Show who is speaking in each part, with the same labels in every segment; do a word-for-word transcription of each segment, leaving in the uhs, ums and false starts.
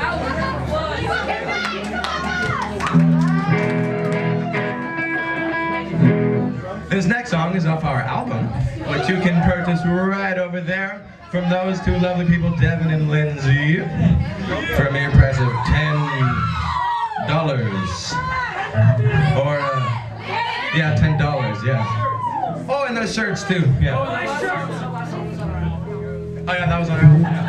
Speaker 1: This next song is off our album, which you can purchase right over there from those two lovely people, Devin and Lindsay, for a mere price of ten dollars. Or, uh, yeah, ten dollars, yeah. Oh, and those shirts too, yeah. Oh, yeah, that was on our album, yeah.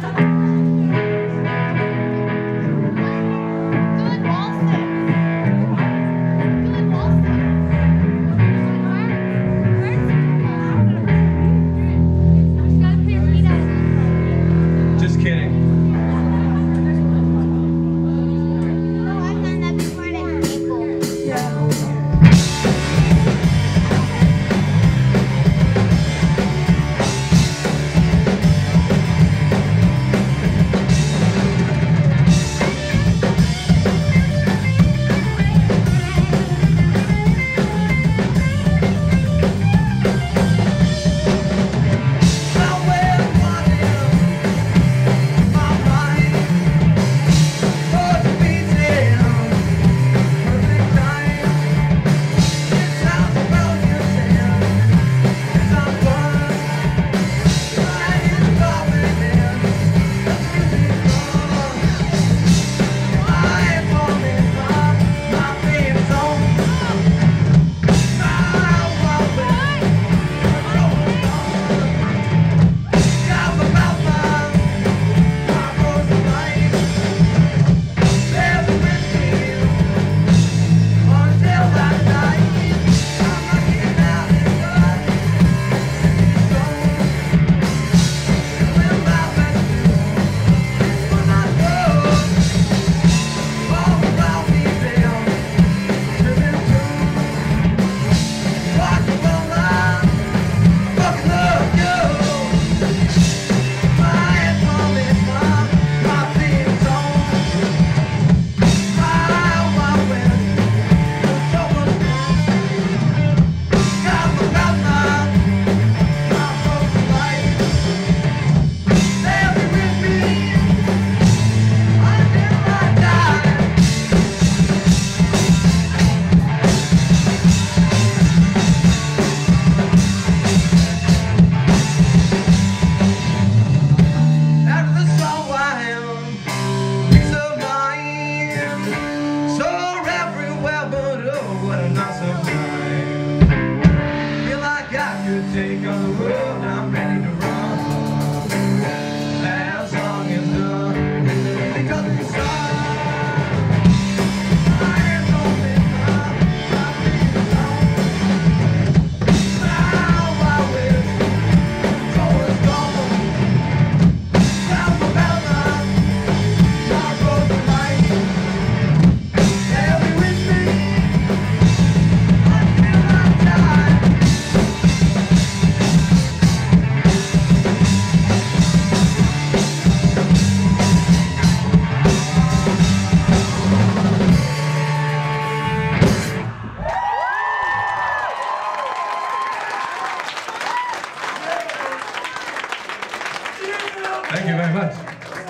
Speaker 1: Thank you very much.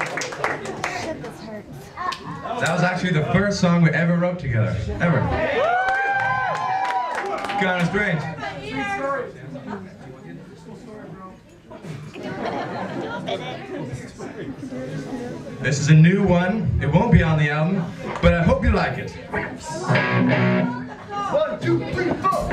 Speaker 1: That was actually the first song we ever wrote together, ever. Kind of strange. This is a new one. It won't be on the album, but I hope you like it. One, two, three, four.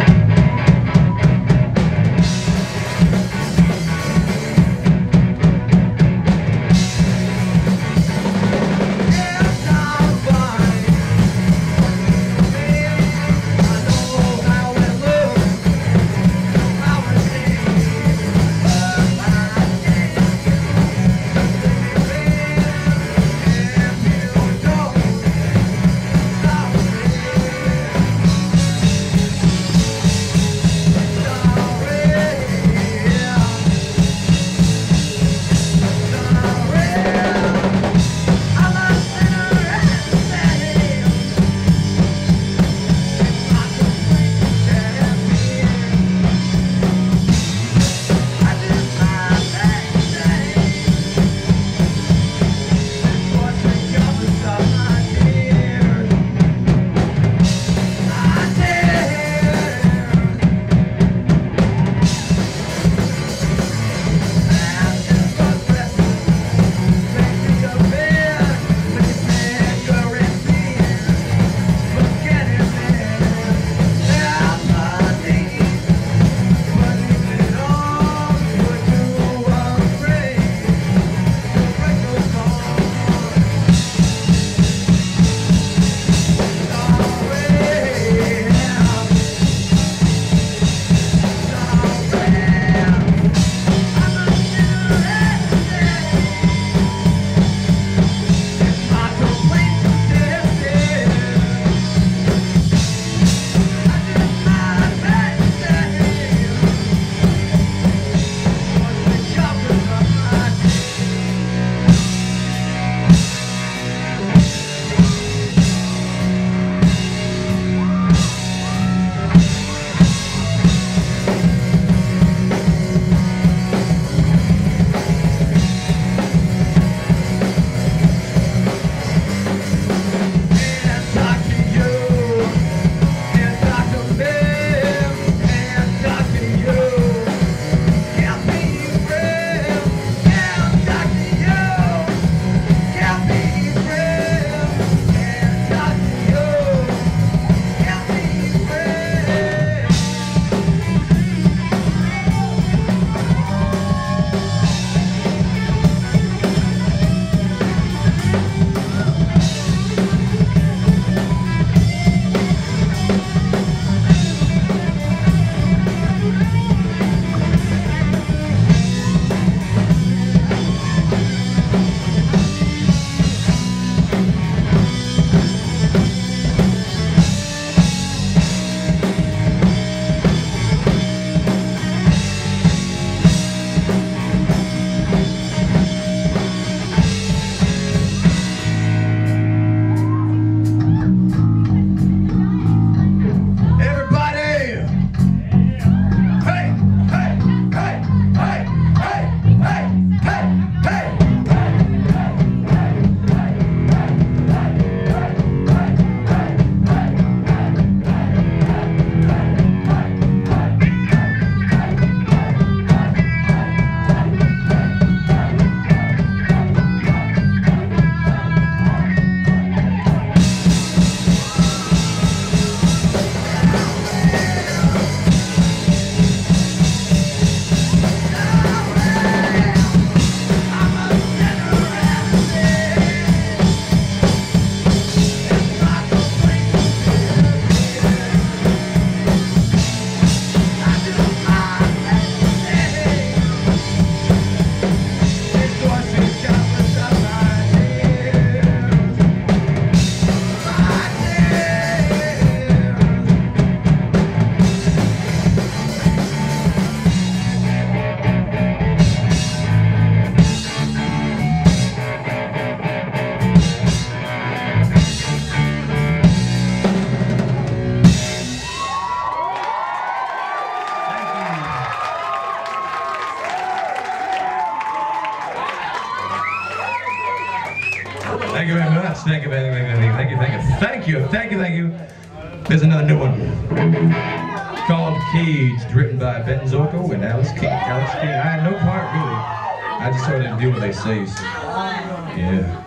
Speaker 1: Thank you very much. Thank you, thank you, thank you, thank you, thank you, thank you, thank you. There's another new one called Cage, written by Ben Zorko and Alice King. Alice King. I had no part really. I just sort of do what they say. So. Yeah.